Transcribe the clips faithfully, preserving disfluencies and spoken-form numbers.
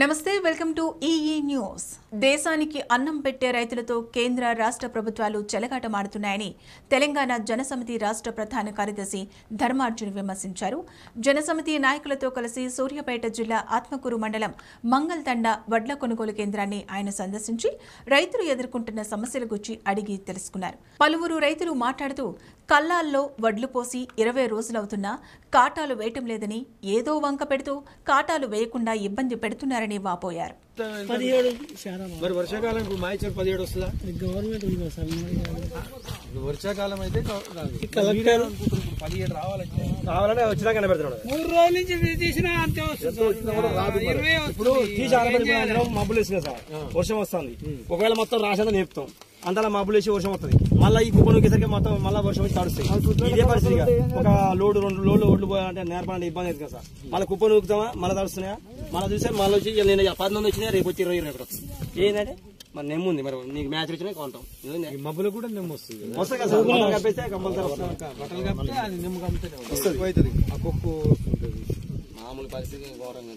నమస్తే welcome to EE news. దేశానికి అన్నం పెట్టే రైతులతో కేంద్ర రాష్ట్ర ప్రభుత్వాలు చెలగాటమాడుతున్నాయని తెలంగాణ జనసమితి రాష్ట్ర ప్రధాన కార్యదర్శి ధర్మార్జున్ విమర్శించారు. జనసమితి నాయకులతో కలిసి సూర్యాపేట జిల్లా ఆత్మకూరు మండలం మంగల్తండ వడ్ల కొనుగోలు కేంద్రాన్ని ఆయన సందర్శించి రైతులు ఎదుర్కొంటున్న సమస్యల గురించి అడిగి తెలుసుకున్నారు. పలువురు రైతులు మాట్లాడుతూ కల్లాల్లో వడ్లు పోసి ఇరవై రోజులవుతున్నా కాటాలు వేయటం లేదని, ఏదో వంక పెడుతూ కాటాలు వేయకుండా ఇబ్బంది పెడుతున్నారని వాపోయారు. మరి వర్షాకాలం ఇప్పుడు మాయిచర్ పదిహేడు వస్తుందా? గవర్నమెంట్ వర్షాకాలం అయితే పదిహేడు రావాలంటే రావాలని వచ్చినా కనబెడుతున్నాడు. మూడు రోజుల నుంచి తీసినా అంతే వస్తుంది. ఇప్పుడు తీసి ఆరబడి మబ్బులు వేసినా సార్ వర్షం వస్తుంది. ఒకవేళ మొత్తం రాసేదా నేర్పుతాం, అంతలా మబ్బులు వేసి వర్షం వస్తుంది. మళ్ళీ ఈ కుప్ప నూకేసరికి మొత్తం మళ్ళీ వర్షం వచ్చి తడుస్తాయి. ఇదే పరిస్థితిగా ఒక లోడు రెండు లోడ్లు ఒడ్లు పోయాలంటే నేర్పాలంటే ఇబ్బంది అవుతుంది కదా సార్. మళ్ళీ కుప్ప నూకుతామా, మళ్ళీ తడుస్తున్నాయా, మళ్ళీ చూసే మళ్ళీ వచ్చి నేను పద్దెనిమిది వచ్చినా రేపు వచ్చి ఇరవై ఇరవై వస్తుంది. ఏంటంటే మరి నెమ్ము ఉంది, మరి నీకు మ్యాచ్ వచ్చినా కొంటాం. మబ్బులు కూడా నెమ్ము వస్తుంది వస్తుంది కదా సార్. కప్పేస్తే కంపల్సరీ బట్టలు కప్పితే అది నెమ్ము కప్పితే వస్తుంది. ఆ కుప్పు మామూలు పరిస్థితి ఘోరంగా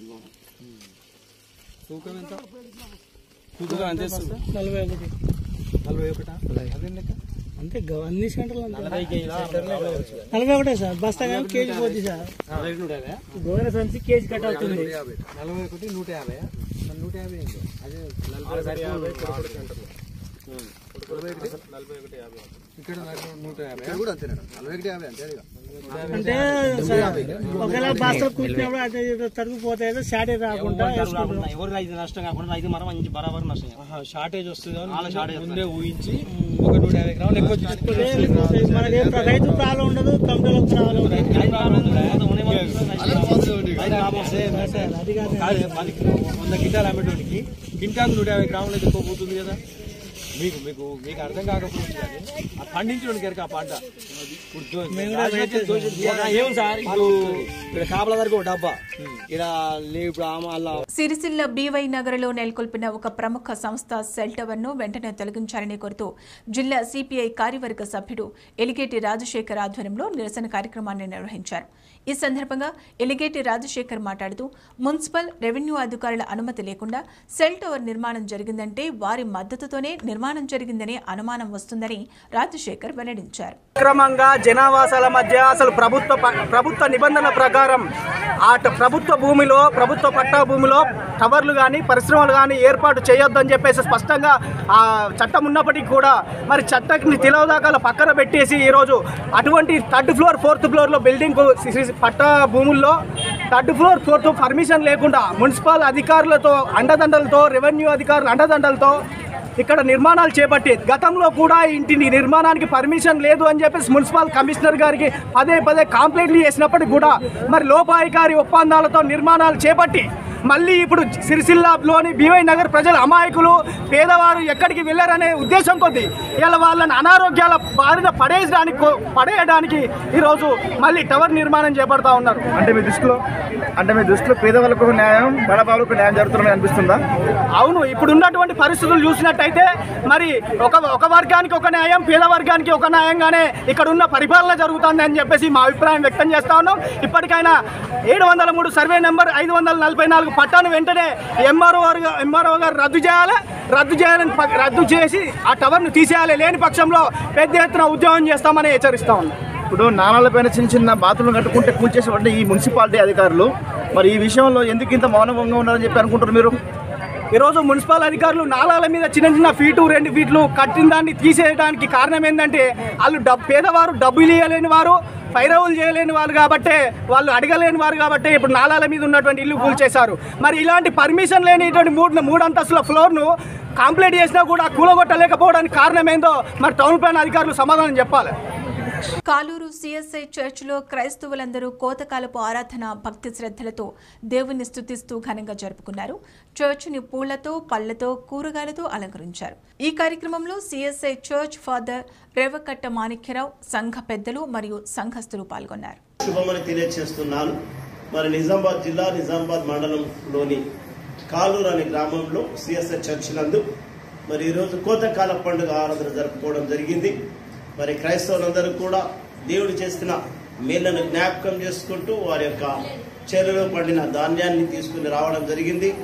తూకం ఎంత తూకం అంతే నలభై ఒకటి నలభై ఒకటా అంతే అన్ని సెంటర్లు నలభై నలభై ఒకటే సార్. బస్తా కేజీ పోతుంది సార్. గోధుమ సంచి కేజీ కట్ అవుతుంది. నలభై ఒకటి నూట యాభై నూట యాభై అదే ఇక్కడ నూట యాభై కూడా అంతే నలభై ఒకటి యాభై అంతే. అంటే ఒకవేళ బస్తాలు కూర్చున్నప్పుడు అదే తరిగిపోతే షార్టేజ్ రాకుండా ఎవరు రైతు నష్టం కాకుండా రైతు మనం మంచి బరాబర్ నష్టం షార్టేజ్ వస్తుంది ముందే ఊహించి ఒక నూట యాభై గ్రాములు ఎక్కువ మనకి రైతు ప్రాబ్లం ఉండదు, కంపెనీలకు ప్రాబ్లం వంద గింటాలు అమ్మేటోనికి గింటాలు నూట యాభై గ్రాములు అయితే ఎక్కువ పోతుంది కదా. మీకు మీకు మీకు అర్థం కాకపోతుంది కానీ ఆ పండించడానికి ఎరక ఆ పంట ఏం సార్. ఇప్పుడు ఇక్కడ కాపల వరకు డబ్బా ఇక్కడ. సిరిసిల్ల బీవై నగర్లో నెలకొల్పిన ఒక ప్రముఖ సంస్థ సెల్ టవర్ ను వెంటనే తొలగించాలని కోరుతూ జిల్లా సిపిఐ కార్యవర్గ సభ్యుడు ఎలిగేటి రాజశేఖర్ ఆధ్వర్యంలో నిరసన కార్యక్రమాన్ని నిర్వహించారు. ఈ సందర్భంగా ఎలిగేటి రాజశేఖర్ మాట్లాడుతూ మున్సిపల్ రెవెన్యూ అధికారుల అనుమతి లేకుండా సెల్ టవర్ నిర్మాణం జరిగిందంటే వారి మద్దతుతోనే నిర్మాణం జరిగిందనే అనుమానం వస్తుందని రాజశేఖర్ వెల్లడించారు. క్రమంగా జనావాసాల మధ్య అసలు ప్రభుత్వ ప్రభుత్వ నిబంధనల ప్రకారం ఆ ప్రభుత్వ భూమిలో ప్రభుత్వ పట్టా భూమిలో టవర్లు కానీ పరిశ్రమలు కానీ ఏర్పాటు చేయొద్దని చెప్పేసి స్పష్టంగా ఆ చట్టం ఉన్నప్పటికీ కూడా మరి చట్టాన్ని తెలవదాకాల పక్కన పెట్టేసి ఈరోజు అటువంటి థర్డ్ ఫ్లోర్ ఫోర్త్ ఫ్లోర్లో బిల్డింగ్ పట్టా భూముల్లో థర్డ్ ఫ్లోర్ ఫోర్త్ పర్మిషన్ లేకుండా మున్సిపల్ అధికారులతో అండదండలతో రెవెన్యూ అధికారుల అండదండలతో ఇక్కడ నిర్మాణాలు చేపట్టి గతంలో కూడా ఇంటి నిర్మాణానికి పర్మిషన్ లేదు అని చెప్పేసి మున్సిపల్ కమిషనర్ గారికి పదే పదే కంప్లైంట్లు చేసినప్పటికీ కూడా మరి లోపాయికారి ఒప్పందాలతో నిర్మాణాలు చేపట్టి మళ్ళీ ఇప్పుడు సిరిసిల్లాలోని బీవై నగర్ ప్రజల అమాయకులు పేదవారు ఎక్కడికి వెళ్ళారనే ఉద్దేశం కొద్దీ ఇలా వాళ్ళని అనారోగ్యాల బారిన పడేయడానికి పడేయడానికి ఈరోజు మళ్ళీ టవర్ నిర్మాణం చేపడతా ఉన్నారు. అంటే మీ దృష్టిలో అంటే మీ దృష్టిలో పేదవాళ్ళకు న్యాయం బడబాబులకు న్యాయం జరుగుతుందని అనిపిస్తుందా? అవును, ఇప్పుడు ఉన్నటువంటి పరిస్థితులు చూసినట్టయితే మరి ఒక ఒక వర్గానికి ఒక న్యాయం, పేద వర్గానికి ఒక న్యాయంగానే ఇక్కడ ఉన్న పరిపాలన జరుగుతుంది అని చెప్పేసి మా అభిప్రాయం వ్యక్తం చేస్తా ఉన్నాం. ఇప్పటికైనా ఏడు వందల మూడు సర్వే నెంబర్ ఐదు వందల నలభై నాలుగు పట్టాను వెంటనే ఎంఆర్ఓ గారు ఎంఆర్ఓ గారు రద్దు చేయాలి. రద్దు చేయాలని రద్దు చేసి ఆ టవర్ను తీసేయాలి. లేని పక్షంలో పెద్ద ఎత్తున ఉద్యోగం చేస్తామని హెచ్చరిస్తా ఉన్నాం. ఇప్పుడు నాణాలపైన చిన్న చిన్న బాతులు కట్టుకుంటే కూల్చేసేవాళ్ళు ఈ మున్సిపాలిటీ అధికారులు మరి ఈ విషయంలో ఎందుకు ఇంత మౌనంగా ఉన్నారని చెప్పి అనుకుంటారు మీరు? ఈరోజు మున్సిపల్ అధికారులు నాలాల మీద చిన్న చిన్న ఫీటు రెండు ఫీట్లు కట్టిన దాన్ని తీసేయడానికి కారణం ఏంటంటే వాళ్ళు డబ్బు పేదవారు డబ్బులు ఇవ్వలేని వారు, పైరవులు చేయలేని వారు కాబట్టే వాళ్ళు అడగలేని వారు కాబట్టే ఇప్పుడు నాలాల మీద ఉన్నటువంటి ఇల్లు కూల్చేశారు. మరి ఇలాంటి పర్మిషన్ లేనిటువంటి మూడు మూడు అంతస్తుల ఫ్లోర్ను కంప్లీట్ చేసినా కూడా కూలగొట్టలేకపోవడానికి కారణం ఏందో మరి టౌన్ ప్లాన్ అధికారులు సమాధానం చెప్పాలి. కాలూరు సిఎస్ఐ చర్చిలో క్రైస్తవులందరూ కోతకాలపు ఆరాధన భక్తి శ్రద్ధలతో దేవుని స్తుతిస్తూ ఘనంగా జరుపుకున్నారు. చర్చిని పూలతో, పళ్లతో, కూరగాయలతో అలంకరించారు. ఈ కార్యక్రమంలో CSI church father Revakatta Manikyarao, సంఘ పెద్దలు మరియు సంఘస్థులు పాల్గొన్నారు. శుభమని తెలియజేస్తున్నాను. మరి నిజామాబాద్ జిల్లా నిజామాబాద్ మండలంలోని కాలూరు అనే గ్రామంలో సిఎస్ఐ చర్చ్ నందు మరి ఈరోజు కోతకాల పండుగ ఆరాధన జరుపుకోవడం జరిగింది. మరి క్రైస్తవులందరూ కూడా దేవుడు చేసిన మేళ్లను జ్ఞాపకం చేసుకుంటూ వారి యొక్క చేలలో పండిన ధాన్యాన్ని తీసుకుని రావడం జరిగింది.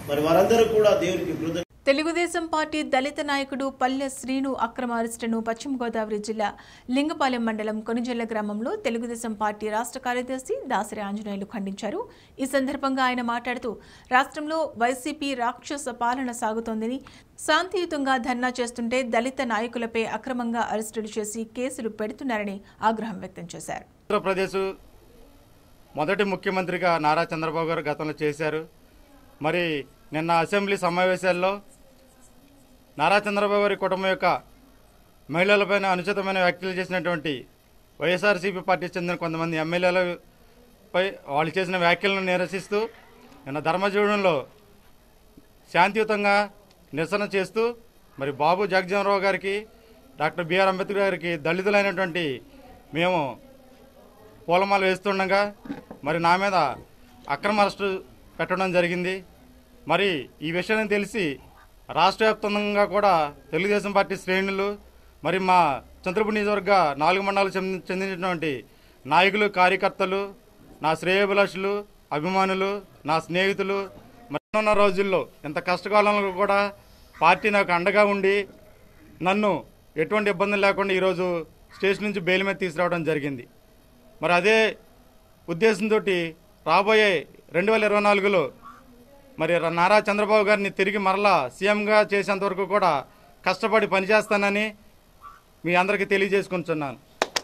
మరి వారందరూ కూడా దేవునికి కృతజ్ఞ తెలుగుదేశం పార్టీ దళిత నాయకుడు పల్లె శ్రీను అక్రమ అరెస్టును పశ్చిమ గోదావరి జిల్లా లింగపాలెం మండలం కొనిజెల్ల గ్రామంలో తెలుగుదేశం పార్టీ రాష్ట్ర కార్యదర్శి దాసరి ఆంజనేయులు ఖండించారు. ఈ సందర్భంగా ఆయన మాట్లాడుతూ రాష్ట్రంలో వైసీపీ రాక్షస పాలన సాగుతోందని, శాంతియుతంగా ధర్నా చేస్తుంటే దళిత నాయకులపై అక్రమంగా అరెస్టులు చేసి కేసులు పెడుతున్నారని ఆగ్రహం వ్యక్తం చేశారు. ఆంధ్రప్రదేశ్ మొదటి ముఖ్యమంత్రిగా నారా చంద్రబాబు గారు గతంలో చేశారు. మరి నిన్న అసెంబ్లీ సమావేశాల్లో నారా చంద్రబాబు గారి కుటుంబం యొక్క మహిళలపైన అనుచితమైన వ్యాఖ్యలు చేసినటువంటి వైఎస్ఆర్సీపీ పార్టీకి చెందిన కొంతమంది ఎమ్మెల్యేలపై వాళ్ళు చేసిన వ్యాఖ్యలను నిరసిస్తూ నిన్న ధర్మజీవనంలో శాంతియుతంగా నిరసన చేస్తూ మరి బాబు జగజ్జీవనరావు గారికి, డాక్టర్ బిఆర్ అంబేద్కర్ గారికి దళితులైనటువంటి మేము పూలమాల వేస్తుండగా మరి నా మీద అక్రమ అరెస్టు పెట్టడం జరిగింది. మరి ఈ విషయాన్ని తెలిసి రాష్ట్ర వ్యాప్తంగా కూడా తెలుగుదేశం పార్టీ శ్రేణులు, మరి మా చంద్రపూర్ నియోజకవర్గ నాలుగు మండలాలు చెందినటువంటి నాయకులు, కార్యకర్తలు, నా శ్రేయోభిలాషులు, అభిమానులు, నా స్నేహితులు మరి ఉన్న రోజుల్లో ఇంత కష్టకాలంలో కూడా పార్టీ నాకు అండగా ఉండి నన్ను ఎటువంటి ఇబ్బందులు లేకుండా ఈరోజు స్టేషన్ నుంచి బెయిల్ మీద తీసుకురావడం జరిగింది. మరి అదే ఉద్దేశంతో రాబోయే రెండు వేల ఇరవై నాలుగులో మరి నారా చంద్రబాబు గారిని తిరిగి మరలా సీఎంగా చేసేంత వరకు కూడా కష్టపడి పనిచేస్తానని మీ అందరికీ తెలియజేసుకుంటున్నాను.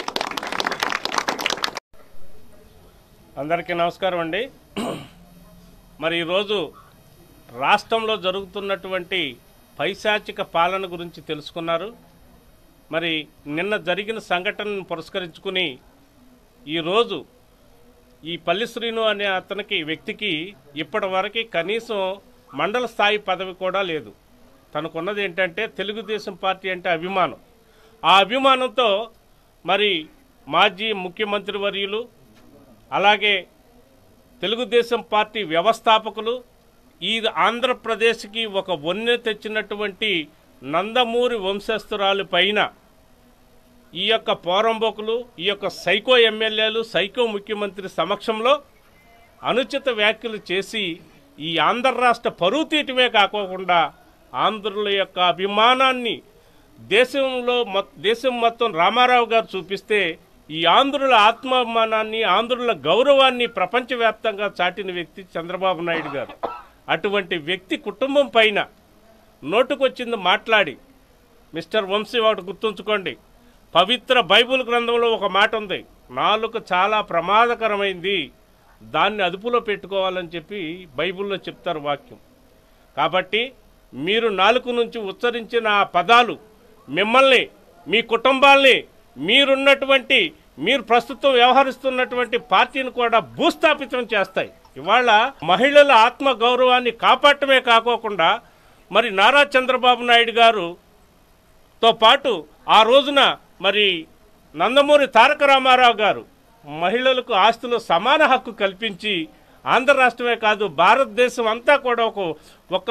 అందరికీ నమస్కారం అండి. మరి ఈరోజు రాష్ట్రంలో జరుగుతున్నటువంటి పైశాచిక పాలన గురించి తెలుసుకున్నారు. మరి నిన్న జరిగిన సంఘటనను పురస్కరించుకుని ఈరోజు ఈ పల్లి శ్రీను అనే అతనికి వ్యక్తికి ఇప్పటి వరకు కనీసం మండల స్థాయి పదవి కూడా లేదు. తనకున్నది ఏంటంటే తెలుగుదేశం పార్టీ అంటే అభిమానం. ఆ అభిమానంతో మరి మాజీ ముఖ్యమంత్రి వర్యులు, అలాగే తెలుగుదేశం పార్టీ వ్యవస్థాపకులు, ఈ ఆంధ్రప్రదేశ్కి ఒక వన్నె తెచ్చినటువంటి నందమూరి వంశస్థురాలు పైన ఈ యొక్క పోరంబోకులు, ఈ యొక్క సైకో ఎమ్మెల్యేలు, సైకో ముఖ్యమంత్రి సమక్షంలో అనుచిత వ్యాఖ్యలు చేసి ఈ ఆంధ్ర రాష్ట్ర పరువు తీయటమే కాకోకుండా ఆంధ్రుల యొక్క అభిమానాన్ని దేశంలో దేశం మొత్తం రామారావు గారు చూపిస్తే ఈ ఆంధ్రుల ఆత్మాభిమానాన్ని, ఆంధ్రుల గౌరవాన్ని ప్రపంచవ్యాప్తంగా చాటిన వ్యక్తి చంద్రబాబు నాయుడు గారు. అటువంటి వ్యక్తి కుటుంబం పైన నోటుకొచ్చింది మాట్లాడి, మిస్టర్ వంశీ ఒకటి గుర్తుంచుకోండి, పవిత్ర బైబిల్ గ్రంథంలో ఒక మాట ఉంది, నాలుక చాలా ప్రమాదకరమైంది, దాన్ని అదుపులో పెట్టుకోవాలని చెప్పి బైబిల్లో చెప్తారు వాక్యం. కాబట్టి మీరు నాలుక నుంచి ఉచ్చరించిన ఆ పదాలు మిమ్మల్ని, మీ కుటుంబాల్ని, మీరున్నటువంటి మీరు ప్రస్తుతం వ్యవహరిస్తున్నటువంటి పార్టీని కూడా భూస్థాపితం చేస్తాయి. ఇవాళ మహిళల ఆత్మ గౌరవాన్ని కాపాడటమే కాకోకుండా మరి నారా చంద్రబాబు నాయుడు గారుతో పాటు ఆ రోజున మరి నందమూరి తారక రామారావు గారు మహిళలకు ఆస్తులు సమాన హక్కు కల్పించి ఆంధ్ర రాష్ట్రమే కాదు భారతదేశం అంతా కూడా ఒక ఒక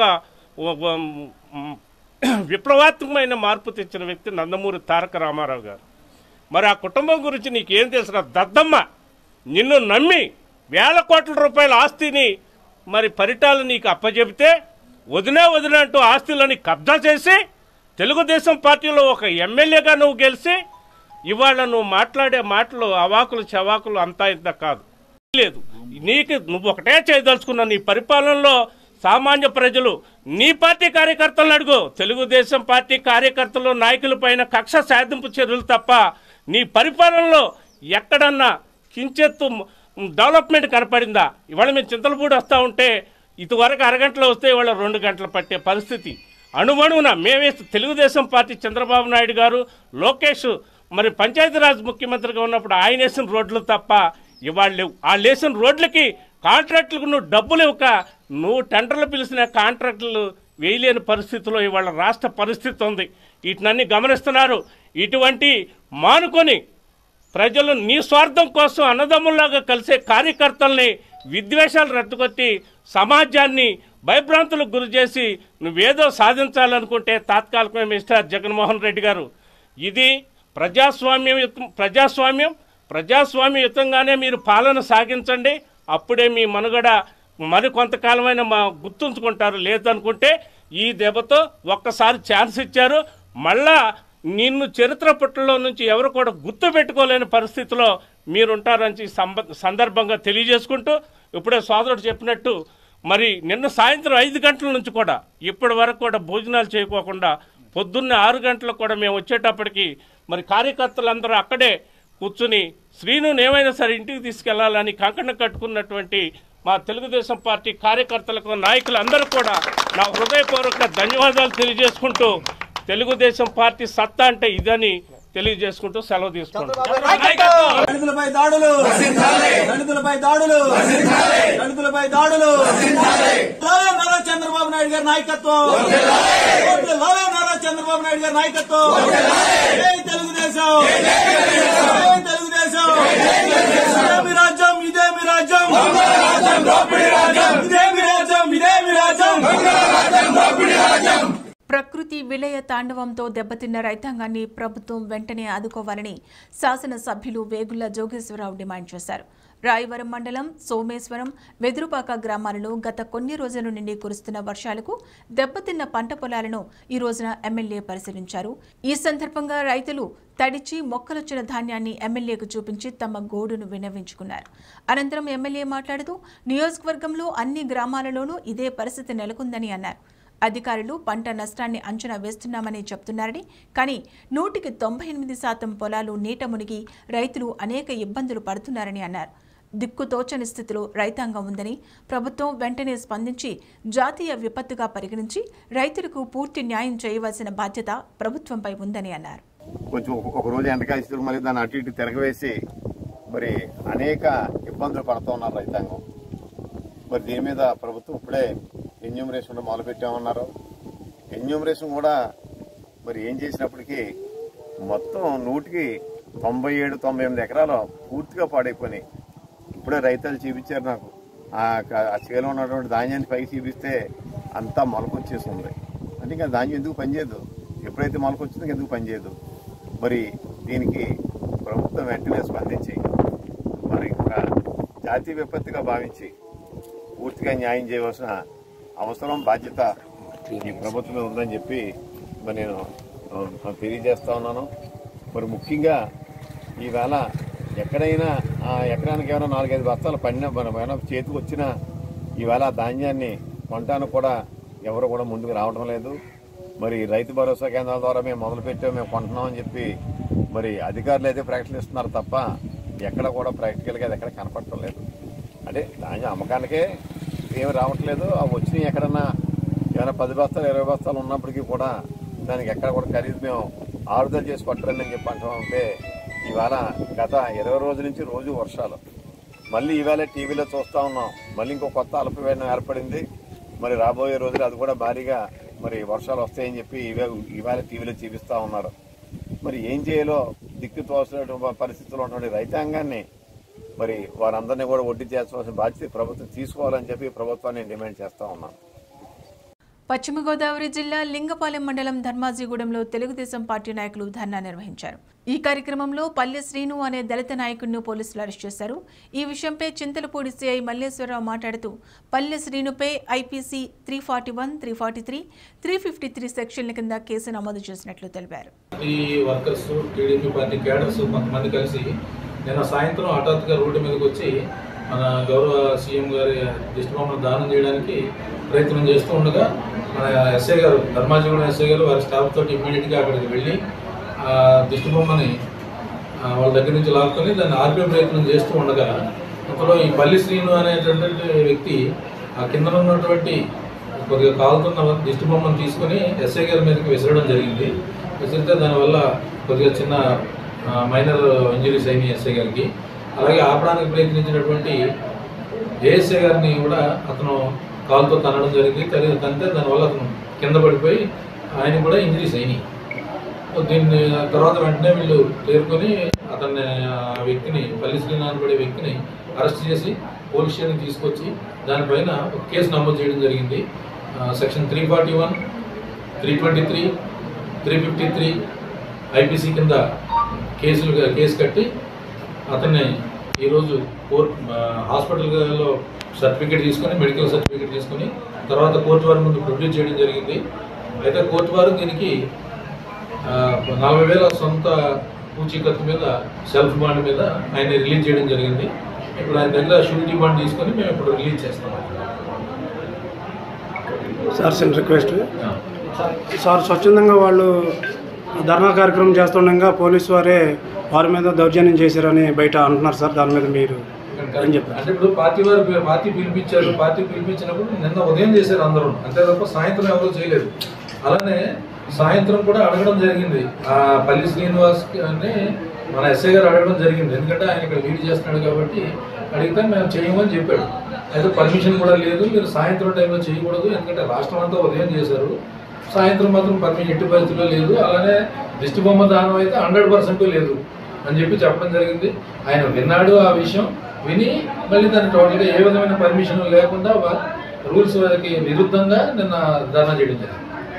విప్లవాత్మకమైన మార్పు తెచ్చిన వ్యక్తి నందమూరి తారక రామారావు గారు. మరి ఆ కుటుంబం గురించి నీకేం తెలుసు? దద్దమ్మ నిన్ను నమ్మి వేల కోట్ల రూపాయల ఆస్తిని మరి పరిటాలు నీకు అప్పచెబితే వదిలే వదిలే అంటూ ఆస్తులని కబ్జా చేసి తెలుగుదేశం పార్టీలో ఒక ఎమ్మెల్యేగా నువ్వు గెలిచి ఇవాళ నువ్వు మాట్లాడే మాటలు అవాకులు చవాకులు అంతా ఇంత కాదు లేదు. నీకు నువ్వు ఒకటే చేయదలుచుకున్నావు. నీ పరిపాలనలో సామాన్య ప్రజలు నీ పార్టీ కార్యకర్తలను అడుగు. తెలుగుదేశం పార్టీ కార్యకర్తలు నాయకుల పైన కక్ష సాధింపు చర్యలు తప్ప నీ పరిపాలనలో ఎక్కడన్నా కించెత్తు డెవలప్మెంట్ కనపడిందా? ఇవాళ మేము చింతలపూడి వస్తూ ఉంటే ఇటువరకు అరగంటలో వస్తే ఇవాళ రెండు గంటలు పట్టే పరిస్థితి. అణువణువున మేమే తెలుగుదేశం పార్టీ చంద్రబాబు నాయుడు గారు, లోకేష్ మరి పంచాయతీరాజ్ ముఖ్యమంత్రిగా ఉన్నప్పుడు ఆయన వేసిన రోడ్లు తప్ప ఇవాళ లేవు. ఆ వేసిన రోడ్లకి కాంట్రాక్టులకు నువ్వు డబ్బులు ఇవ్వక నువ్వు టెండర్లు పిలిచిన కాంట్రాక్టులు వేయలేని పరిస్థితిలో ఇవాళ రాష్ట్ర పరిస్థితి ఉంది. వీటినన్నీ గమనిస్తున్నారు. ఇటువంటి మానుకొని ప్రజలు నీ స్వార్థం కోసం అన్నదమ్ముల్లాగా కలిసే కార్యకర్తల్ని విద్వేషాలు రెచ్చగొట్టి సమాజాన్ని భయభ్రాంతులకు గురి చేసి నువ్వేదో సాధించాలనుకుంటే తాత్కాలికమే మిస్టర్ జగన్మోహన్ రెడ్డి గారు, ఇది ప్రజాస్వామ్యం ప్రజాస్వామ్యం ప్రజాస్వామ్యయుతంగానే మీరు పాలన సాగించండి. అప్పుడే మీ మనుగడ మరి కొంతకాలమైన మా గుర్తుంచుకుంటారు. లేదనుకుంటే ఈ దెబ్బతో ఒక్కసారి ఛాన్స్ ఇచ్చారు, మళ్ళా నిన్ను చరిత్ర పుటల్లో నుంచి ఎవరు కూడా గుర్తు పెట్టుకోలేని పరిస్థితిలో మీరుంటారని సందర్భంగా తెలియజేసుకుంటూ, ఇప్పుడే సోదరుడు చెప్పినట్టు మరి నిన్న సాయంత్రం ఐదు గంటల నుంచి కూడా ఇప్పటి వరకు కూడా భోజనాలు చేయకోకుండా పొద్దున్నే ఆరు గంటలకు కూడా మేము వచ్చేటప్పటికి మరి కార్యకర్తలందరూ అక్కడే కూర్చుని శ్రీనుని ఏమైనా సరే ఇంటికి తీసుకెళ్లాలని కంకణం కట్టుకున్నటువంటి మా తెలుగుదేశం పార్టీ కార్యకర్తలకు, నాయకులందరూ కూడా నా హృదయపూర్వక ధన్యవాదాలు తెలియజేసుకుంటూ, తెలుగుదేశం పార్టీ సత్తా అంటే ఇదని తెలియజేసుకుంటూ సెలవు తీసుకుంటాం. దళితులపై దాడులు, దళితులపై దాడులు, దళితులపై దాడులు. నారా చంద్రబాబు నాయుడు గారి నాయకత్వం, నారా చంద్రబాబు నాయుడు గారి నాయకత్వం. జై తెలుగుదేశం, జై తెలుగుదేశం. ఇదే మీ రాజ్యం, ఇదే మీ రాజ్యం, ఇదే మీ రాజ్యం, ఇదే మీ రాజ్యం. ప్రకృతి విలయ తాండవంతో దెబ్బతిన్న రైతాంగాన్ని ప్రభుత్వం వెంటనే ఆదుకోవాలని శాసనసభ్యులు వేగుళ్ల జోగేశ్వరరావు డిమాండ్ చేశారు. రాయవరం మండలం సోమేశ్వరం, వెదురుపాక గ్రామాలలో గత కొన్ని రోజుల నుండి కురుస్తున్న వర్షాలకు దెబ్బతిన్న పంట పొలాలను ఈ రోజున ఎమ్మెల్యే పరిశీలించారు. ఈ సందర్భంగా రైతులు తడిచి మొక్కలొచ్చిన ధాన్యాన్ని ఎమ్మెల్యేకు చూపించి తమ గోడును విన్నవించుకున్నారు. అనంతరం ఎమ్మెల్యే మాట్లాడుతూ నియోజకవర్గంలో అన్ని గ్రామాలలోనూ ఇదే పరిస్థితి నెలకొందని అన్నారు. అధికారులు పంట నష్టాన్ని అంచనా వేస్తున్నామని చెప్తున్నారని, కానీ నూటికి తొంభై ఎనిమిది శాతం పొలాలు నీట మునిగి రైతులు అనేక ఇబ్బందులు పడుతున్నారని అన్నారు. దిక్కుతోచని స్థితిలో రైతాంగం ఉందని, ప్రభుత్వం వెంటనే స్పందించి జాతీయ విపత్తుగా పరిగణించి రైతులకు పూర్తి న్యాయం చేయవలసిన బాధ్యత ప్రభుత్వంపై ఉందని అన్నారు. కొంచెం ఒక రోజు ఎండకాల్సి మరి దాన్ని అటు ఇటు తిరగవేసి మరి అనేక ఇబ్బందులు పడుతూ ఉన్నారు రైతాంగం. మరి దీని మీద ప్రభుత్వం ఇప్పుడే ఎన్యూమరేషన్ మొదలు పెట్టామన్నారు. ఎన్యూమరేషన్ కూడా మరి ఏం చేసినప్పటికీ మొత్తం నూటికి తొంభై ఏడు తొంభై ఎనిమిది ఎకరాలు పూర్తిగా పాడైపోయినాయి. ఇప్పుడే రైతులు చూపించారు నాకు. ఆ చేలో ఉన్నటువంటి ధాన్యాన్ని పైకి చూపిస్తే అంతా మొలకొచ్చేస్తుంది. అంటే ఇంకా ధాన్యం ఎందుకు పనిచేయదు, ఎప్పుడైతే మొలకొచ్చిందో ఎందుకు పనిచేయదు. మరి దీనికి ప్రభుత్వం వెంటనే స్పందించి మరి ఒక జాతీయ విపత్తుగా భావించి పూర్తిగా న్యాయం చేయవలసిన అవసరం, బాధ్యత ఈ ప్రభుత్వమే ఉందని చెప్పి మరి నేను తెలియజేస్తా ఉన్నాను. మరి ముఖ్యంగా ఈవేళ ఎక్కడైనా ఎకరానికి ఏమైనా నాలుగైదు బస్తాలు పడినా మన చేతికి వచ్చినా ఈవేళ ధాన్యాన్ని కొనడానికి కూడా ఎవరు కూడా ముందుకు రావడం లేదు. మరి రైతు భరోసా కేంద్రాల ద్వారా మేము మొదలుపెట్టాము, మేము కొంటున్నామని చెప్పి మరి అధికారులు అయితే ప్రకటిస్తున్నారు తప్ప ఎక్కడ కూడా ప్రాక్టికల్గా అది ఎక్కడ కనపడటం లేదు. అంటే ధాన్యం అమ్మకానికే ఏమి రావట్లేదు. అవి వచ్చినాయి ఎక్కడన్నా ఏమైనా పది బస్తాలు ఇరవై బస్తాలు ఉన్నప్పటికీ కూడా దానికి ఎక్కడ కూడా ఖరీదు మేము ఆరుదల చేసి పట్టరని అని చెప్పి అంటూ ఉంటే ఇవాళ గత ఇరవై రోజుల నుంచి రోజు వర్షాలు, మళ్ళీ ఈవేళ టీవీలో చూస్తూ ఉన్నాం మళ్ళీ ఇంకో కొత్త అల్పపీడనం ఏర్పడింది. మరి రాబోయే రోజులు అది కూడా భారీగా మరి వర్షాలు వస్తాయని చెప్పి ఇవే ఇవాళ టీవీలో చూపిస్తూ ఉన్నారు. మరి ఏం చేయాలో దిక్కు తోసిన పరిస్థితుల్లో ఉన్నటువంటి రైతాంగాన్ని మరి వారందరినీ కూడా వడ్డీ చేయాల్సిన బాధ్యత ప్రభుత్వం తీసుకోవాలని చెప్పి ప్రభుత్వాన్ని డిమాండ్ చేస్తూ ఉన్నాను. పశ్చిమ గోదావరి జిల్లా లింగపాలెం మండలం ధర్మాజిగూడెంలో తెలుగుదేశం పార్టీ నాయకులు ధర్నా నిర్వహించారు. ఈ కార్యక్రమంలో పల్లె శ్రీను అనే దళిత నాయకుడిని పోలీసులు అరెస్ట్ చేశారు. ఈ విషయంపై చింతలపూడి సిఐ మల్లేశ్వరరావు మాట్లాడుతూ పల్లె శ్రీనుపై IPC three forty one three forty three three fifty three సెక్షన్ల కింద కేసు నమోదు చేసినట్లు తెలిపారు. ఈ వర్కర్స్ టీడీపీ పార్టీ క్యాడర్స్ కొంతమంది కలిసి నిన్న సాయంత్రం హఠాత్తుగా రోడ్డు మీదకి వచ్చి మన గౌరవ సీఎం గారి దిష్టిబొమ్మను దానం చేయడానికి ప్రయత్నం చేస్తూ ఉండగా మన ఎస్ఐ గారు ధర్మాజిగూడెం ఎస్ఐ గారు వారి స్టాఫ్ తోటి ఇమ్మీడియట్గా అక్కడికి వెళ్ళి ఆ దిష్టిబొమ్మని వాళ్ళ దగ్గర నుంచి లాక్కొని దాన్ని ఆర్పే ప్రయత్నం చేస్తూ ఉండగా అందులో ఈ పల్లి శ్రీను అనేటటువంటి వ్యక్తి ఆ కింద ఉన్నటువంటి కొద్దిగా కాలుతున్న దిష్టిబొమ్మను తీసుకొని ఎస్ఐ గారి మీదకి విసరడం జరిగింది. విసిరితే దానివల్ల కొద్దిగా చిన్న మైనర్ ఇంజరీస్ అయినాయి ఎస్ఐ గారికి. అలాగే ఆపడానికి ప్రయత్నించినటువంటి ఏఎస్ఐ గారిని కూడా అతను కాలుతో తనడం జరిగింది. తల్లి తంతే దానివల్ల అతను కింద పడిపోయి ఆయన కూడా ఇంజరీస్ అయినాయి. దీన్ని తర్వాత వెంటనే వీళ్ళు చేరుకొని అతన్ని ఆ వ్యక్తిని పల్లి శ్రీనాథ్ పడే వ్యక్తిని అరెస్ట్ చేసి పోలీస్ స్టేషన్కి తీసుకొచ్చి దానిపైన ఒక కేసు నమోదు చేయడం జరిగింది. Section three forty one three twenty three three fifty three IPC కింద కేసులు కేసు కట్టి అతన్ని ఈరోజు కోర్టు హాస్పిటల్లో సర్టిఫికేట్ తీసుకొని మెడికల్ సర్టిఫికేట్ తీసుకొని తర్వాత కోర్టు వారి ముందు ప్రొడ్యూస్ చేయడం జరిగింది. అయితే కోర్టు వారు దీనికి నలభై వేల సొంత పూచీకత్తు మీద సెల్ఫ్ బాండ్ మీద ఆయన రిలీజ్ చేయడం జరిగింది. ఇప్పుడు ఆయన దగ్గర షూరిటీ బాండ్ తీసుకొని మేము ఇప్పుడు రిలీజ్ చేస్తాం. సార్ చిన్న రిక్వెస్ట్ సార్, స్వచ్ఛందంగా వాళ్ళు ధర్నా కార్యక్రమం చేస్తుండగా పోలీసు వారే వారి మీద దౌర్జన్యం చేశారని బయట అంటున్నారు సార్, దాని మీద మీరు ఏం చెప్పారు? అంటే ఇప్పుడు పార్టీ వారు పార్టీ పిలిపించారు, పార్టీ పిలిపించినప్పుడు నిన్న ఉదయం చేశారు అందరూ, అంతే తప్ప సాయంత్రం ఎవరూ చేయలేదు. అలానే సాయంత్రం కూడా అడగడం జరిగింది, ఆ పల్లి శ్రీనివాస్ అని మన ఎస్ఐ గారు అడగడం జరిగింది. ఎందుకంటే ఆయన ఇక్కడ లీడ్ చేస్తున్నాడు కాబట్టి అడిగితే మేము చేయమని చెప్పాడు. అయితే పర్మిషన్ కూడా లేదు, మీరు సాయంత్రం టైంలో చేయకూడదు, ఎందుకంటే రాష్ట్రం అంతా ఉదయం చేశారు, సాయంత్రం మాత్రం పర్మిషన్ ఎట్టి పరిస్థితుల్లో లేదు. అలానే దిష్టి బొమ్మ దానం అయితే హండ్రెడ్ పర్సెంట్ లేదు అని చెప్పి చెప్పడం జరిగింది. ఆయన విన్నాడు, ఆ విషయం విని మళ్ళీ దాన్ని టోటల్గా ఏ విధమైన పర్మిషన్ లేకుండా రూల్స్ విరుద్ధంగా నిన్న ధర్నా చేయడం జరిగింది.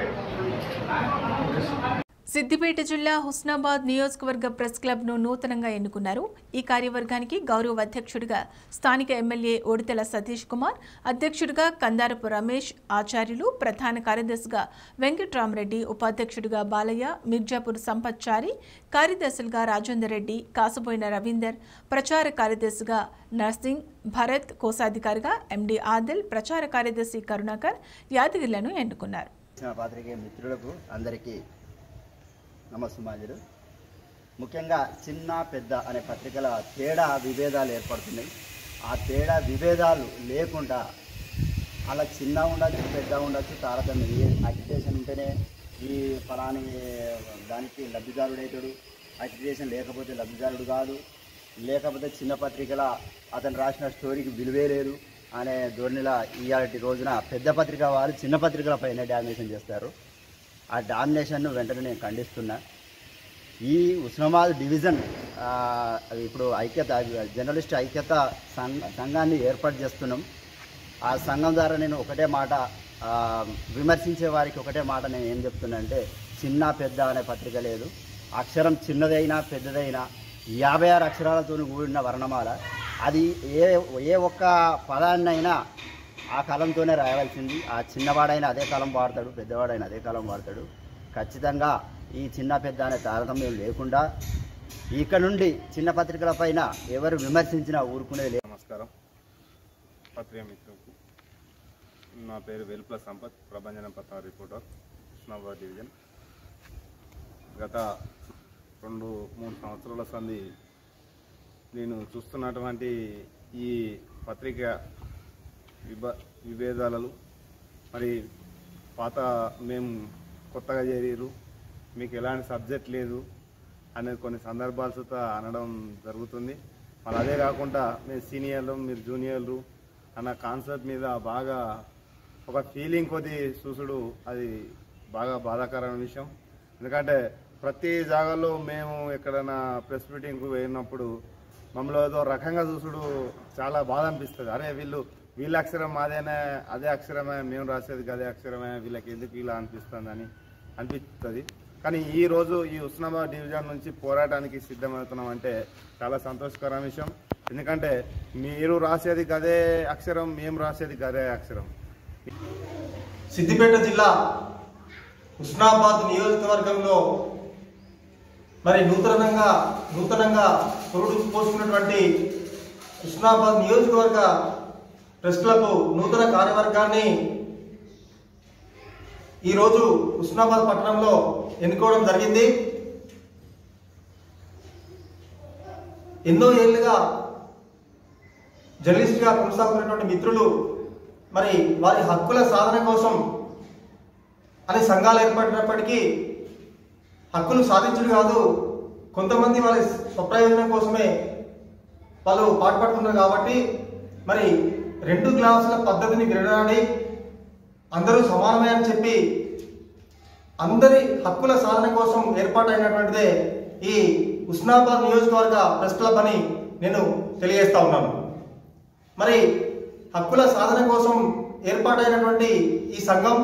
సిద్దిపేట జిల్లా హుస్నాబాద్ నియోజకవర్గ ప్రెస్ క్లబ్ను నూతనంగా ఎన్నుకున్నారు. ఈ కార్యవర్గానికి గౌరవ అధ్యక్షుడిగా స్థానిక ఎమ్మెల్యే ఓడితెల సతీష్ కుమార్, అధ్యక్షుడిగా కందారపు రమేష్ ఆచార్యులు, ప్రధాన కార్యదర్శిగా వెంకట్రామరెడ్డి, ఉపాధ్యక్షుడిగా బాలయ్య, మిర్జాపూర్ సంపత్చారి, కార్యదర్శులుగా రాజేందర్ రెడ్డి, కాసుబోయిన రవీందర్, ప్రచార కార్యదర్శిగా నర్సింగ్, భరత్, కోశాధికారిగా ఎండి ఆదిల్, ప్రచార కార్యదర్శి కరుణాకర్, యాదగిరిలను ఎన్నుకున్నారు. మిత్రులకు అందరికీ నమస్సుమాంజలు. ముఖ్యంగా చిన్న పెద్ద అనే పత్రికల తేడా విభేదాలు ఏర్పడుతున్నాయి. ఆ తేడా విభేదాలు లేకుండా అలా చిన్న ఉండొచ్చు, పెద్ద ఉండొచ్చు, తారతమ్యం అక్రిడేషన్ ఉంటేనే ఈ ఫలాని దానికి లబ్ధిదారుడు అవుతాడు, అక్రిడేషన్ లేకపోతే లబ్ధిదారుడు కాదు, లేకపోతే చిన్న పత్రికల అతను రాసిన స్టోరీకి విలువే లేదు అనే ధోరణిలా ఇవాళ రోజున పెద్ద పత్రిక వాళ్ళు చిన్న పత్రికల పైన డామినేషన్ చేస్తారు. ఆ డామినేషన్ను వెంటనే నేను ఖండిస్తున్నా. ఈ ఉస్మానాబాద్ డివిజన్ ఇప్పుడు ఐక్యత జర్నలిస్ట్ ఐక్యత సంఘ సంఘాన్ని ఏర్పాటు చేస్తున్నాం. ఆ సంఘం ద్వారా నేను ఒకటే మాట విమర్శించే వారికి ఒకటే మాట నేను ఏం చెప్తున్నా అంటే, చిన్న పెద్ద అనే పత్రిక లేదు. అక్షరం చిన్నదైనా పెద్దదైనా యాభై ఆరు అక్షరాలతో కూడిన వర్ణమాల. అది ఏ ఏ ఒక్క పదాన్నైనా ఆ కాలంతోనే రాయవలసింది. ఆ చిన్నవాడైనా అదే కాలం వాడతాడు, పెద్దవాడైనా అదే కాలం వాడతాడు. ఖచ్చితంగా ఈ చిన్న పెద్ద అనే తారతమ్యం లేకుండా ఇక్కడ నుండి చిన్న పత్రికల పైన ఎవరు విమర్శించినా ఊరుకునే లేదు. నమస్కారం పత్రికా మిత్రులకు, నా పేరు వెలుపుల సంపత్, ప్రభంజన పత్ర రిపోర్టర్, హుస్నాబాద్ డివిజన్. గత రెండు మూడు సంవత్సరాల సంది నేను చూస్తున్నటువంటి ఈ పత్రిక విభ విభేదాలు మరి పాత మేము కొత్తగా చేరారు, మీకు ఎలాంటి సబ్జెక్ట్ లేదు అనేది కొన్ని సందర్భాలు సుతా అనడం జరుగుతుంది. మరి అదే కాకుండా మేము సీనియర్లు మీరు జూనియర్లు అన్న కాన్సెప్ట్ మీద బాగా ఒక ఫీలింగ్ కొద్ది చూసుడు అది బాగా బాధాకరమైన విషయం. ఎందుకంటే ప్రతి జాగాలో మేము ఎక్కడైనా ప్రెస్ మీటింగ్కు వెళ్ళినప్పుడు మమ్మల్ని ఏదో రకంగా చూసుడు చాలా బాధ అనిపిస్తుంది. అరే వీళ్ళు వీళ్ళ అక్షరం మాదేనే, అదే అక్షరమే మేము రాసేది అదే అక్షరమే, వీళ్ళకి ఎందుకు ఇలా అనిపిస్తుంది అని అనిపిస్తుంది. కానీ ఈరోజు ఈ హుస్నాబాద్ డివిజన్ నుంచి పోరాటానికి సిద్ధమవుతున్నాం అంటే చాలా సంతోషకరమైన విషయం. ఎందుకంటే మీరు రాసేది గదే అక్షరం, మేము రాసేది గదే అక్షరం. సిద్దిపేట జిల్లా హుస్నాబాద్ నియోజకవర్గంలో మరి నూతనంగా నూతనంగా పురుడు పోసుకున్నటువంటి హుస్నాబాద్ నియోజకవర్గ ప్రెస్ క్లబ్ నూతన కార్యవర్గాన్ని ఈరోజు హుస్నాబాద్ పట్టణంలో ఎన్నుకోవడం జరిగింది. ఎన్నో ఏళ్లుగా జర్నలిస్ట్గా కొనసాగుతున్నటువంటి మిత్రులు మరి వారి హక్కుల సాధన కోసం అనే సంఘాలు ఏర్పడినప్పటికీ హక్కులు సాధించడం కాదు, కొంతమంది వాళ్ళ స్వప్రయోజనం కోసమే వాళ్ళు పాటుపడుతున్నారు. కాబట్టి మరి రెండు గ్లాసుల పద్ధతిని విడనాడి అందరూ సమానమే అని చెప్పి అందరి హక్కుల సాధన కోసం ఏర్పాటైనటువంటిదే ఈ హుస్నాబాద్ నియోజకవర్గ ప్రెస్ క్లబ్ అని నేను తెలియజేస్తా ఉన్నాను. మరి హక్కుల సాధన కోసం ఏర్పాటైనటువంటి ఈ సంఘం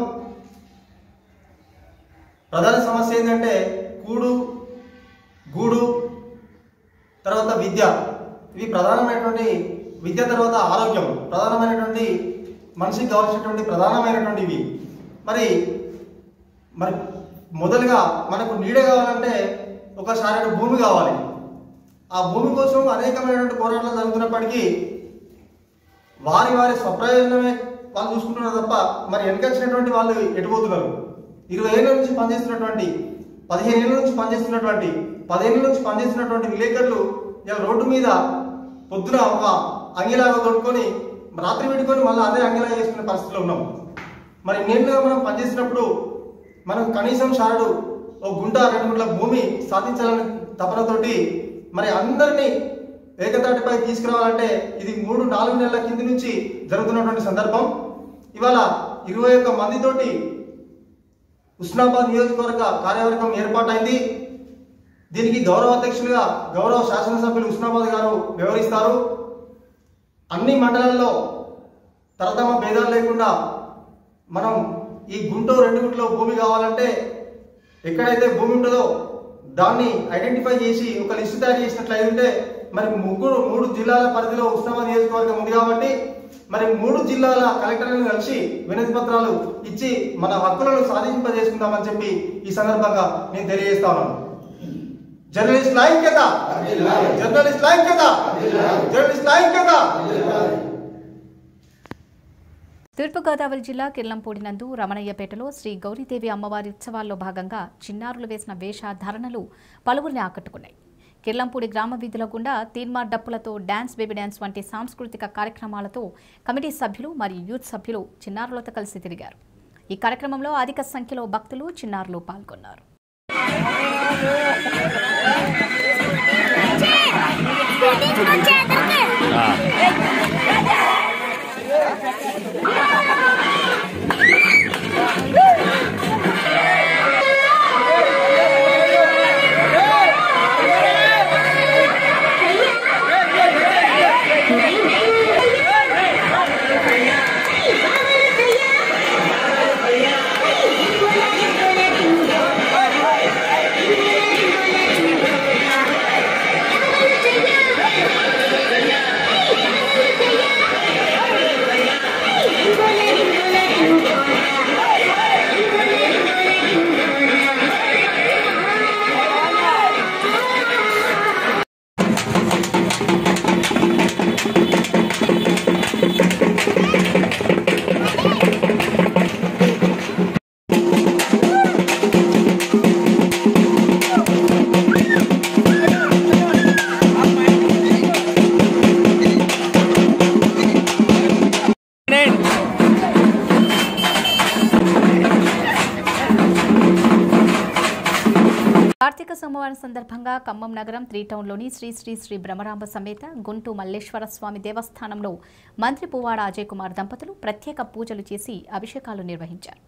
ప్రధాన సమస్య ఏంటంటే కూడు, గూడు, తర్వాత విద్య. ఇవి ప్రధానమైనటువంటి విద్య తర్వాత ఆరోగ్యం ప్రధానమైనటువంటి మనిషికి కావాల్సినటువంటి ప్రధానమైనటువంటివి. మరి మరి మొదలుగా మనకు నీడ కావాలంటే ఒక శారీరక భూమి కావాలి. ఆ భూమి కోసం అనేకమైనటువంటి పోరాటాలు జరుగుతున్నప్పటికీ వారి వారి స్వప్రయోజనమే వాళ్ళు చూసుకుంటున్నారు తప్ప మరి వెనకొచ్చినటువంటి వాళ్ళు ఎటుపోతున్నారు. ఇరవై ఏళ్ళ నుంచి పనిచేస్తున్నటువంటి పదిహేను ఏళ్ళ నుంచి పనిచేస్తున్నటువంటి పదేళ్ళ నుంచి పనిచేస్తున్నటువంటి విలేకరులు ఇలా రోడ్డు మీద పొద్దున ఒక అంగిలాగా తొడుక్కొని రాత్రి పెట్టుకొని మళ్ళీ అదే అంగిలాగా చేసుకునే పరిస్థితిలో ఉన్నాం. మరి నేనుగా మనం పనిచేసినప్పుడు మనం కనీసం షారుడు ఒక గుంట రెండు గుంటల భూమి సాధించాలని తపనతోటి మరి అందరినీ ఏకతాటిపై తీసుకురావాలంటే ఇది మూడు నాలుగు నెలల కింది నుంచి జరుగుతున్నటువంటి సందర్భం. ఇవాళ ఇరవై ఒక్క మందితోటి ఉస్నాబాద్ నియోజకవర్గ కార్యవర్గం ఏర్పాటైంది. దీనికి గౌరవ అధ్యక్షులుగా గౌరవ శాసనసభ్యులు ఉస్నాబాద్ గారు వ్యవహరిస్తారు. అన్ని మండలాల్లో తరతమ భేదాలు లేకుండా మనం ఈ గుంటో రెండు గుంటలో భూమి కావాలంటే ఎక్కడైతే భూమి ఉంటుందో దాన్ని ఐడెంటిఫై చేసి ఒక లిస్టు తయారు చేసినట్లయితే మరి ముగ్గురు మూడు జిల్లాల పరిధిలో ఉస్నాబాద్ నియోజకవర్గం ఉంది కాబట్టి మరి మూడు జిల్లాల కలెక్టర్లను కలిసి వినతి పత్రాలు ఇచ్చి మన హక్కులను సాధింపజేసుకుందామని చెప్పి ఈ సందర్భంగా నేను తెలియజేస్తా ఉన్నాను. జర్నలిస్ట్ ఐక్యత, జర్నలిస్ట్ ఐక్యత, జర్నలిస్ట్ ఐక్యత. తూర్పుగోదావరి జిల్లా కిర్లంపూడి నందు రమణయ్యపేటలో శ్రీ గౌరీదేవి అమ్మవారి ఉత్సవాల్లో భాగంగా చిన్నారులు వేసిన వేషధారణలు పలువురిని ఆకట్టుకున్నాయి. కిర్లంపూడి గ్రామ వీధుల గుండా తీన్మార్ డప్పులతో డాన్స్ బేబీ డాన్స్ వంటి సాంస్కృతిక కార్యక్రమాలతో కమిటీ సభ్యులు మరియు యూత్ సభ్యులు చిన్నారులతో కలిసి తిరిగారు. ఈ కార్యక్రమంలో అధిక సంఖ్యలో భక్తులు చిన్నారులు పాల్గొన్నారు. కార్తీక సోమవారం సందర్భంగా ఖమ్మం నగరం త్రీ టౌన్లోని శ్రీ శ్రీ శ్రీ బ్రహ్మరాంబ సమేత గుంటు మల్లేశ్వర స్వామి దేవస్థానంలో మంత్రి పువ్వాడ అజయ్ కుమార్ దంపతులు ప్రత్యేక పూజలు చేసి అభిషేకాలు నిర్వహించారు.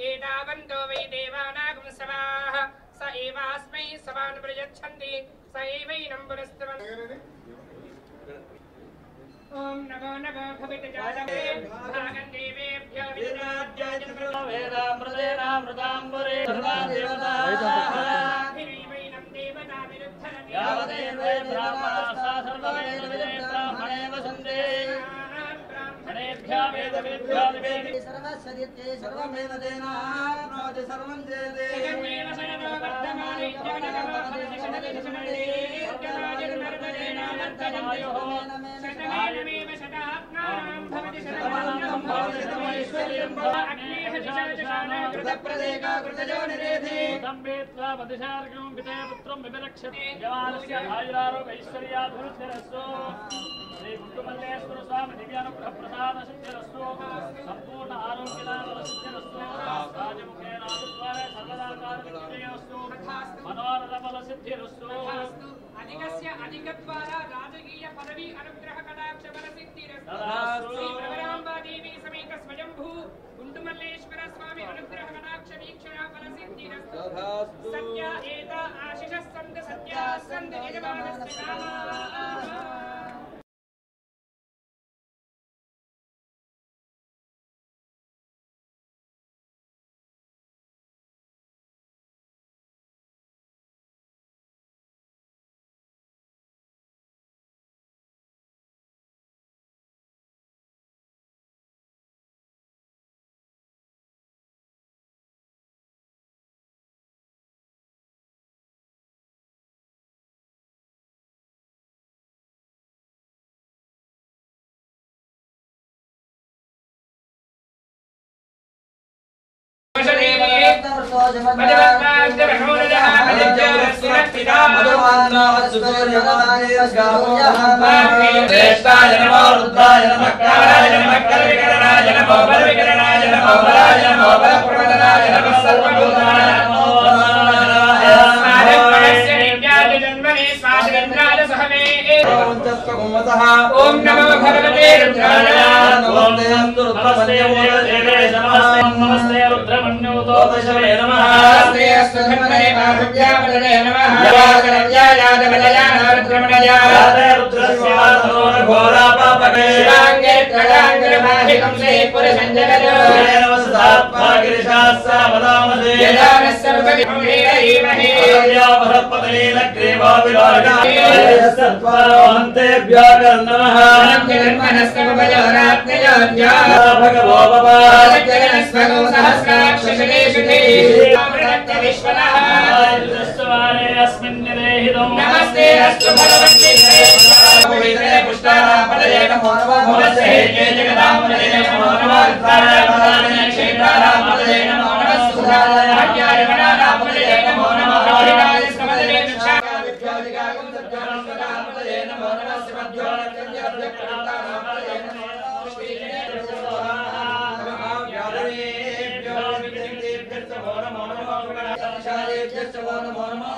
ఓం నమో నమో భవిత జాతవే భాగం దేవేభ్యో విదరాజ్యాయ వేదామృతేనామృతాంబురే సర్వా దేవతాభిరీవైనం దేవతా విరుద్ధరం యావదేవే బ్రాహ్మణాస్తా సర్వవేద విదే బ్రాహ్మణే వసంతే బ్రాహ్మణేభ్యో వేదవేభ్యో వివేది సర్వస్యదిత్తే సర్వమేవ దేనాప్నోతి సర్వం జయతే జగన్మేవ శరణో వర్ధమానే జగన్మోహనశరణే శరణే జగన్నాజన్మర్దనేనామర్దజంతయోః శతమేనమేవ శతాత్మానం భవతి శతమానం భవతి శతమైశ్వర్యం భవ అగ్నేః శశాశానో కృతప్రదేకా కృతజో నిరేధి సంవేత్వా పదిశార్గం పితే పుత్రం వివిలక్షతే యవానస్య ఆయురారోగ్యైశ్వర్యాభివృద్ధిరస్తు శ్రీ గుంటుమల్లేశ్వర స్వామి దివ్యానుగ్రహ ప్రసాద సిద్ధిరస్తు సంపూర్ణ ఆరోగ్యలాభ సిద్ధిరస్తు రాజముఖేన ఆదిత్వారే సర్వదా కార్యసిద్ధిరస్తు మనోరథ ఫల సిద్ధిరస్తు అధికస్య అధికద్వారా రాజకీయ పదవి అనుగ్రహ కటాక్ష బల సిద్ధిరస్తు శ్రీ బ్రహ్మరాంబా దేవి సమేత స్వయంభూ గుంటుమల్లేశ్వర స్వామి అనుగ్రహ కటాక్ష వీక్షణ బల సిద్ధిరస్తు సత్య ఏత ఆశిష సంత సత్య సంత యజమానస్య కామా ओम नमो भगवते रुद्राय नमस्ते नमस्ते रुद्रमन्योतोपशवे नमः नमस्ते अस्तुधन्वने बाहुज्यापदने नमः यादवलयानारुद्रमणया रुद्रस्याधो घोरापापके शिवाङ्गे त्रयाङ्गरमाहिकं से पुरसञ्जगतो नमस्तात्मागिरिशास्सावदामसे यदानः सर्वविभूषीमहि यावहपते लग्रेवा विराजते सत्त्वारोहन्तेभ्यः नमः जन्मनस्तमभजहरात्मजोऽन्या भगवो भवान् जगन्स्वगो सहस्राक्षशनेषुते अमृतत्य विश्वनः आयुधस्वारे अस्मिन् निदेहितो नमस्ते अस्तु भगवते पवित्रे पुष्टारापदये नमो नमः नमस्ते हे जगदाम्बरे नमो नमः रुद्रारापदये क्षेत्रारापदये नमो नमः सुधाराय वनारापदये नमो नमः रोहिणाय स्कमदये विक्षाविभ्योदिगागं सज्जानं सदापदये नमो नमः शिवज्योतिर्जयभ्यक्तारापदये नमो नमः श्रीगणेशेभ्यो विद्येभ्यो नमो नमः संशालेभ्यो नमो नमः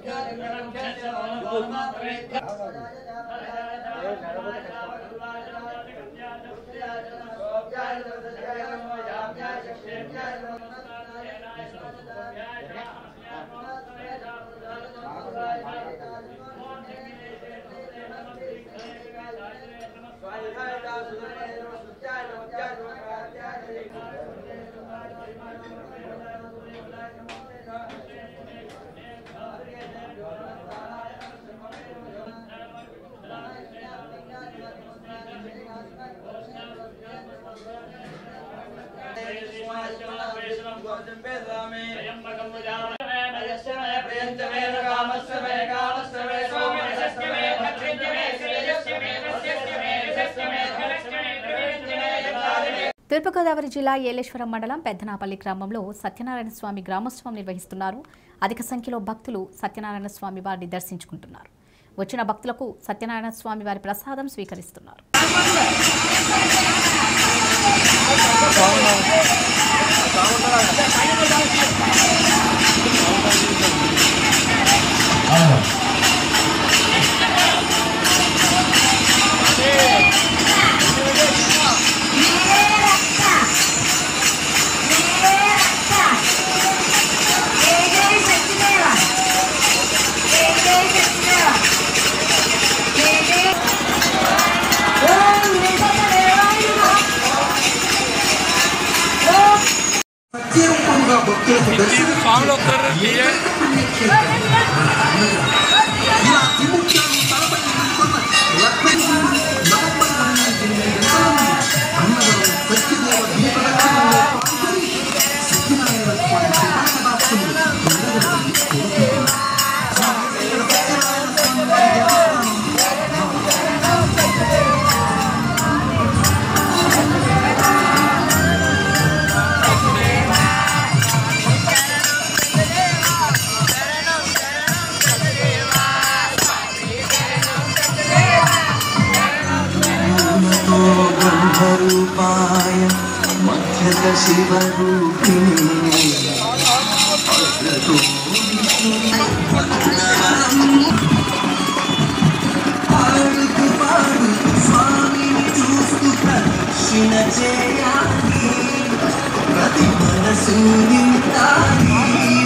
తూర్పుగోదావరి జిల్లా ఏలేశ్వరం మండలం పెద్దనాపల్లి గ్రామంలో సత్యనారాయణ స్వామి గ్రామోత్సవం నిర్వహిస్తున్నారు. అధిక సంఖ్యలో భక్తులు సత్యనారాయణ స్వామి వారిని దర్శించుకుంటున్నారు. వచ్చిన భక్తులకు సత్యనారాయణ స్వామి వారి ప్రసాదం స్వీకరిస్తున్నారు. స్వామిలో रूपाय मध्यद शिवरूपिणी स्वामिनि చూస్తూ ప్రదక్షిణ చేయాలి ప్రతి మనసు నిండాలి